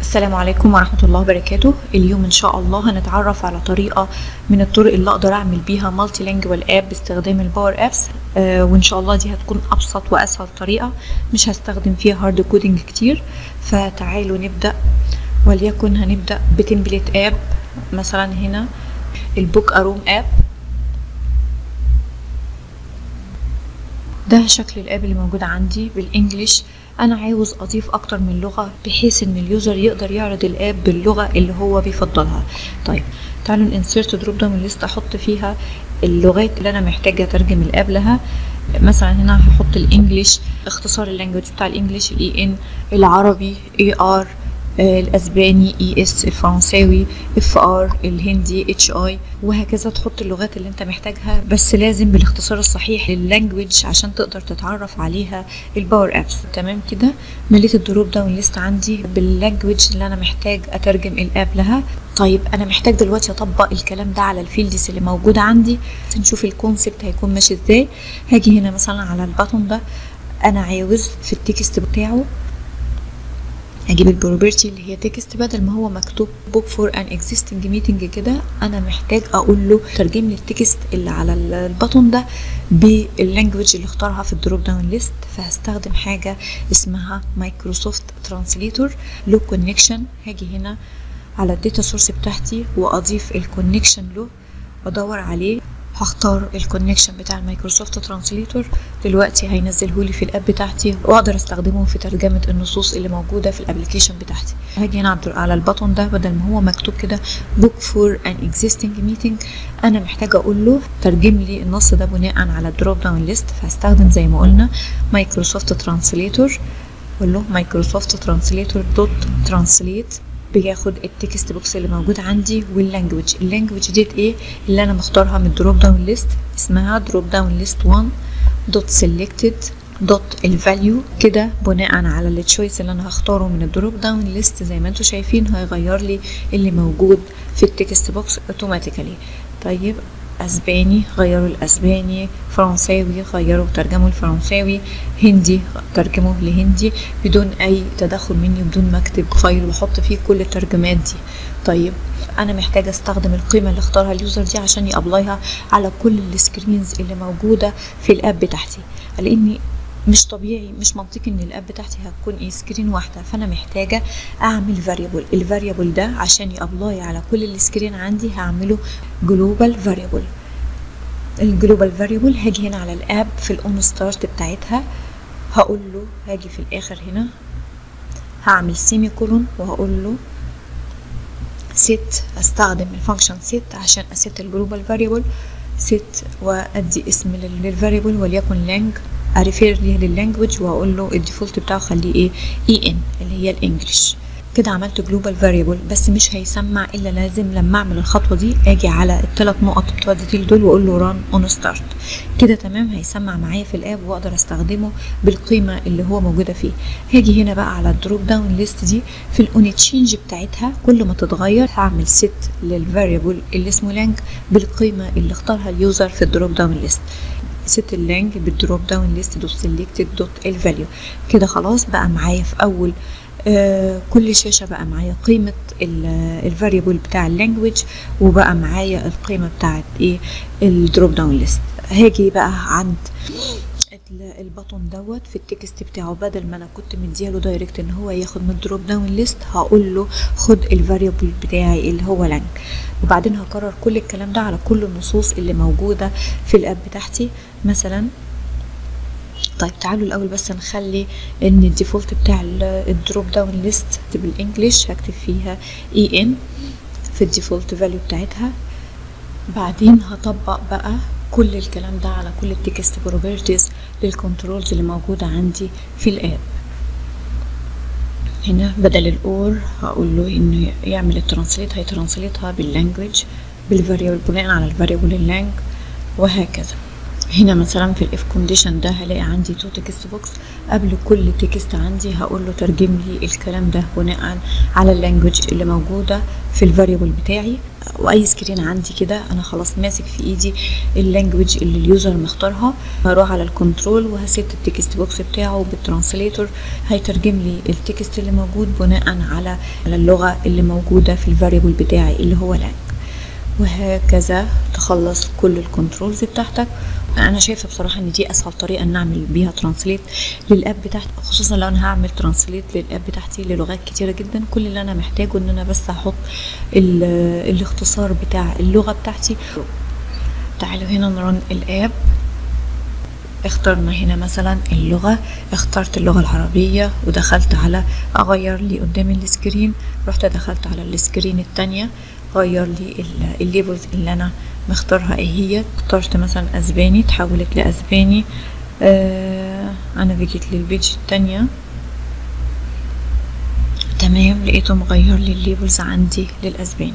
السلام عليكم ورحمة الله وبركاته. اليوم ان شاء الله هنتعرف على طريقة من الطرق اللي اقدر اعمل بيها مالتي لانجوال اب باستخدام الباور ابس، وان شاء الله دي هتكون ابسط واسهل طريقة، مش هستخدم فيها هارد كودينج كتير. فتعالوا نبدأ، وليكن هنبدأ بتمبلت اب. مثلا هنا البوك اروم اب، ده شكل الاب اللي موجود عندي بالانجليش. انا عاوز اضيف اكتر من لغة بحيث ان اليوزر يقدر يعرض الاب باللغة اللي هو بيفضلها. طيب تعالوا ننسرت دروب داون ليست، احط فيها اللغات اللي انا محتاجة اترجم الاب لها. مثلا هنا هحط الانجليش، اختصار اللانجوج بتاع الانجليش EN، العربي AR، الاسباني ES، الفرنساوي FR، الهندي HI، وهكذا. تحط اللغات اللي انت محتاجها، بس لازم بالاختصار الصحيح لللانجوج عشان تقدر تتعرف عليها الباور ابس. تمام كده، مليت الدروب داون ليست عندي باللانجوج اللي انا محتاج اترجم الاب لها. طيب انا محتاج دلوقتي اطبق الكلام ده على الفيلدز اللي موجوده عندي، نشوف الكونسبت هيكون ماشي ازاي. هاجي هنا مثلا على الباتون ده، انا عاوز في التكست بتاعه اجيب البروبرتي اللي هي تكست، بدل ما هو مكتوب بوك فور ان اكزيستنج ميتنج كده، انا محتاج اقول له ترجم لي التكست اللي على الباتون ده باللانجوج اللي اختارها في الدروب داون ليست. فهستخدم حاجه اسمها مايكروسوفت ترانسليتور له كونكشن. هاجي هنا على الداتا سورس بتاعتي واضيف الكونكشن له، ادور عليه، هختار الكونكشن بتاع المايكروسوفت ترانسليتور. دلوقتي هينزله لي في الاب بتاعتي، واقدر استخدمه في ترجمه النصوص اللي موجوده في الابلكيشن بتاعتي. هاجي هنا على الباتون ده، بدل ما هو مكتوب كده بوك فور ان اكزيستنج ميتنج، انا محتاجه اقول له ترجم لي النص ده بناء على الدروب داون ليست. فهستخدم زي ما قلنا مايكروسوفت ترانسليتور، اقول له مايكروسوفت ترانسليتور دوت ترانسليت، بياخد التكست بوكس اللي موجود عندي واللانجوج. اللانجوج ديت ايه اللي انا مختارها من الدروب داون ليست، اسمها دروب داون ليست 1 دوت سيلكتد دوت الفاليو. كده بناء على التشويس اللي انا هختاره من الدروب داون ليست، زي ما انتم شايفين هيغير لي اللي موجود في التكست بوكس اوتوماتيكالي. طيب اسباني غيروا الاسباني، فرنساوي غيروا ترجموا الفرنساوي، هندي ترجموه لهندي، بدون اي تدخل مني، بدون ما اكتب فايل واحط فيه كل الترجمات دي. طيب انا محتاجه استخدم القيمه اللي اختارها اليوزر دي عشان يابلايها على كل السكرينز اللي موجوده في الاب بتاعتي، لاني مش طبيعي، مش منطقي ان الاب بتاعتي هتكون سكرين واحده. فانا محتاجه اعمل فاريبل، الفاريبل ده عشان يابلاي على كل السكرين عندي هعمله جلوبال فاريبل. الجلوبال فاريبل هاجي هنا على الاب في الاون ستارت بتاعتها، هقول له هاجي في الاخر هنا هعمل سيمي كولون وهقول له set، استخدم الفانكشن set عشان اسيت الجلوبال فاريبل set، وادي اسم للفاريبل وليكن لانج، اريفير ليه لللانجوج، واقول له الديفولت بتاعه خليه EN اللي هي الانجليش. كده عملت جلوبال فاريبل، بس مش هيسمع الا لازم لما اعمل الخطوه دي اجي على الثلاث نقط بتوع الديتيل دول واقول له ران اون ستارت. كده تمام، هيسمع معايا في الاب واقدر استخدمه بالقيمه اللي هو موجوده فيه. هاجي هنا بقى على الدروب داون ليست دي في الاون تشينج بتاعتها، كل ما تتغير هعمل سيت للفاريبل اللي اسمه لانج بالقيمه اللي اختارها اليوزر في الدروب داون ليست. سيت اللانج بالدروب داون ليست دوت سيلكتد دوت الفاليو. كده خلاص بقى معايا في اول كل شاشة بقى معايا قيمة الفاريبل بتاع اللانجوج، وبقى معايا القيمة بتاعت ايه الدروب داون ليست. هاجي بقى عند البطن دوت في التكست بتاعه، بدل ما انا كنت مدياله دايركت ان هو ياخد من الدروب داون ليست، هقول له خد الفاريبل بتاعي اللي هو لانج، وبعدين هكرر كل الكلام ده على كل النصوص اللي موجودة في الاب بتاعتي مثلا. طيب تعالوا الاول بس نخلي ان الديفولت بتاع الدروب داون ليست بالانجليش هكتب فيها EN في الديفولت فاليو بتاعتها. بعدين هطبق بقى كل الكلام ده على كل التكست بروبرتيز للكنترولز اللي موجوده عندي في الاب. هنا بدل الاور هقول له انه يعمل الترانسليت، هيترانسليتها باللانجوج بالفاريبل بناء على الفاريبل اللانج، وهكذا. هنا مثلا في الاف كونديشن ده هلاقي عندي تو تكست بوكس، قبل كل تكست عندي هقول له ترجم لي الكلام ده بناء على اللانجوج اللي موجوده في الفاريبل بتاعي. واي سكرين عندي كده انا خلاص ماسك في ايدي اللانجوج اللي اليوزر مختارها، هروح على الكنترول وهسيت التكست بوكس بتاعه بالترانسليتور، هيترجم لي التكست اللي موجود بناء على اللغه اللي موجوده في الفاريبل بتاعي اللي هو لانج. وهكذا تخلص كل الكنترولز بتاعتك. انا شايفه بصراحه ان دي اسهل طريقه ان اعمل بيها ترانسليت للاب بتاعتي، خصوصا لو انا هعمل ترانسليت للاب بتاعتي للغات كتيره جدا. كل اللي انا محتاجه ان انا بس هحط الاختصار بتاع اللغه بتاعتي. تعالوا هنا نرن الاب، اخترنا هنا مثلا اللغه، اخترت اللغه العربيه ودخلت على اغير لي قدام السكرين، رحت دخلت على السكرين التانية غير لي الليبلز اللي انا مختارها ايه هي. اخترت مثلا اسباني، تحولت لاسباني. انا جيت للبيج التانية تمام، لقيته مغير لي الليبلز عندي للاسباني.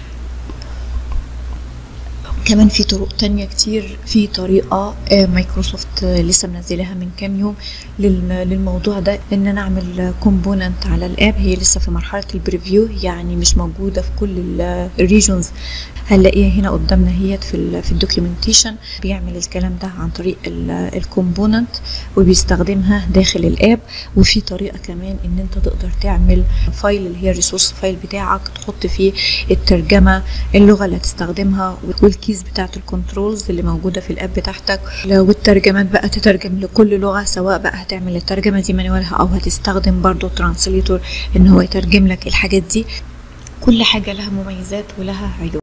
كمان في طرق تانية كتير. في طريقة مايكروسوفت لسه منزلها من كام يوم للموضوع ده، ان انا اعمل كومبوننت على الاب. هي لسه في مرحلة البريفيو، يعني مش موجودة في كل الريجونز. هنلاقيها هنا قدامنا هي في الدوكيومنتيشن. بيعمل الكلام ده عن طريق الكومبوننت وبيستخدمها داخل الاب. وفي طريقة كمان ان انت تقدر تعمل فايل اللي هي الريسورس فايل بتاعك، تحط فيه الترجمة، اللغة اللي هتستخدمها، والكيز بتاعت الكنترولز اللي موجودة في الاب بتاعتك. لو الترجمات بقى تترجم لكل لغة، سواء بقى هتعمل الترجمة دي مانوالها او هتستخدم برضو ترانسليتور ان هو يترجم لك الحاجات دي. كل حاجة لها مميزات ولها عيوب.